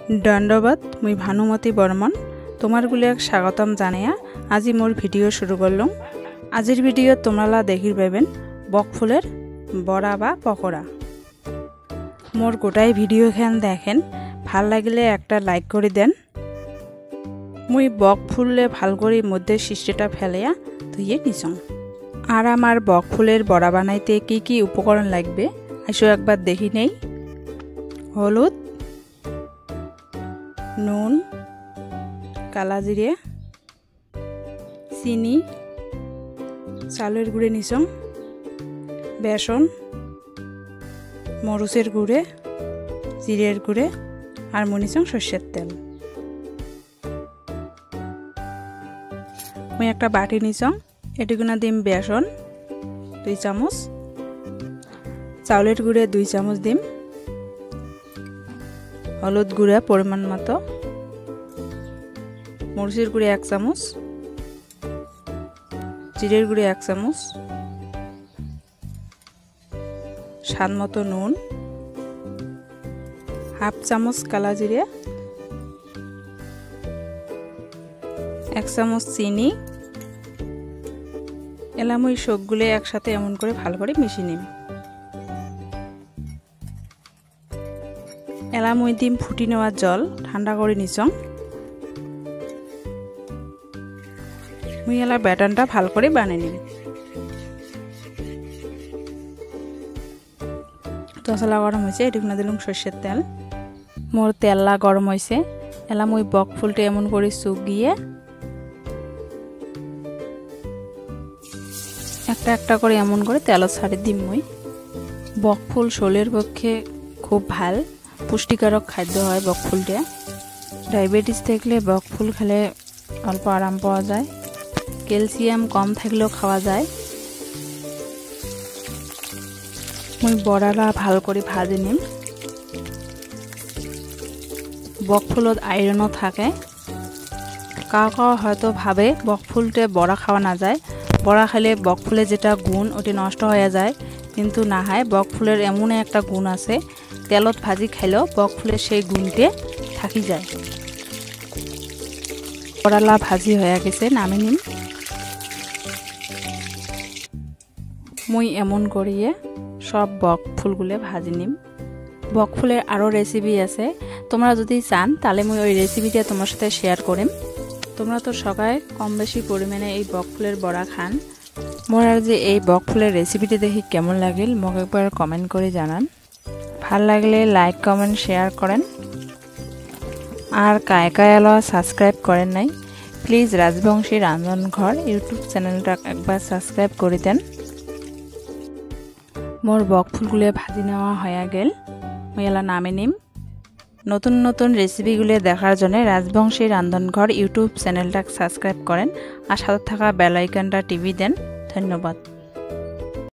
ধন্যবাদ। মুই ভানুমতি বর্মন তোমার গুলিয়াক স্বাগতম জানাইয়া আজি মোর ভিডিও শুরু করলাম। আজির ভিডিও তোমরা দেখির পাবেন বক ফুলের বড়া বা পকোড়া। মোর গোটাই ভিডিও খান দেখেন, ভাল লাগিলে একটা লাইক করে দেন। মুই বক ফুললে ভাল করে মধ্যে শিষ্টিটা ফেলিয়া ধুইয়ে নিছং। আর আমার বক ফুলের বড়া বানাইতে কি কি উপকরণ লাগবে আসো একবার দেখি নেই। হলুদ, নুন, কালা জিরে, চিনি, চালের গুঁড়ে নিছং, বেসন, মরিচের গুঁড়ে, জিরের গুঁড়ে আর মনিছং সর্ষের তেল। মুই একটা বাটি নিছং, এটুকুনা দিম বেসন 2 চামচ, চাউলের গুঁড়ে 2 চামচ দিম, হলুদ গুঁড়া পরিমাণ মতো, মরিচের গুঁড়ে 1 চামচ, জিরের গুঁড়ে 1 চামচ, স্বাদ মতো নুন, হাফ চামচ কালা জিরে, 1 চামচ চিনি। এলাম ওই সবগুলো একসাথে এমন করে ভালো করে মিশিয়ে নিন। এলাম ওই ডিম ফুটি নেওয়া জল ঠান্ডা করে নিছং। মুই এলা ব্যাটারটা ভালো করে বানিয়ে নিন। তসলা গরম হয়েছে, এটুকুনা দিলাম সর্ষের তেল। মোর তেললা গরম হয়েছে, এলাম ওই বক ফুলটা এমন করে শুকিয়ে একটা একটা করে এমন করে তেল ছাড়ি দিম। মুই বক ফুল শরীরের পক্ষে খুব ভাল, পুষ্টিকারক খাদ্য হয় বক ফুলটা। ডায়াবেটিস থাকলে বক ফুল খেলে অল্প আরাম পাওয়া যায়। ক্যালসিয়াম কম থাকলেও খাওয়া যায়। মুই বড়ালা ভাল করে ভাজি নিম। বক ফুলত আয়রনও থাকে। কাউ হয়তো ভাবে বক ফুলতে বড়া খাওয়া না যায়, বড়া খেলে বক ফুলের যেটা গুণ ওটি নষ্ট হয়ে যায়, কিন্তু না হয় বক ফুলের এমন একটা গুণ আছে, তেলত ভাজি খাইলেও বক ফুলের সেই গুণটে থাকি যায়। বড়ালা ভাজি হয়ে গেছে, নামে নিম। মুই এমন করিয়ে সব বক ফুলগুলো ভাজি নিম। বক ফুলের আরও রেসিপি আছে, তোমরা যদি চান তাহলে মুই ওই রেসিপিটা তোমার সাথে শেয়ার করিম। তোমরা তো সবাই কম বেশি পরিমাণে এই বক ফুলের বড়া খান। মোর আর যে এই বক ফুলের রেসিপিটি দেখি কেমন লাগিল মোক একবার কমেন্ট করে জানান। ভাল লাগলে লাইক কমেন্ট শেয়ার করেন। আর কায় কায় আলো সাবস্ক্রাইব করেন নাই, প্লিজ রাজবংশী রান্ধনঘর ইউটিউব চ্যানেলটা একবার সাবস্ক্রাইব করে দেন। মোর বক ফুলগুলো ভাজি নেওয়া হয়ে গেল, মুই এলা নামে নিম। নতুন নতুন রেসিপিগুলো দেখার জন্য রাজবংশী রান্ধনঘর ইউটিউব চ্যানেলটা সাবস্ক্রাইব করেন আর সাথে থাকা বেল আইকনটা টিপি দেন। ধন্যবাদ।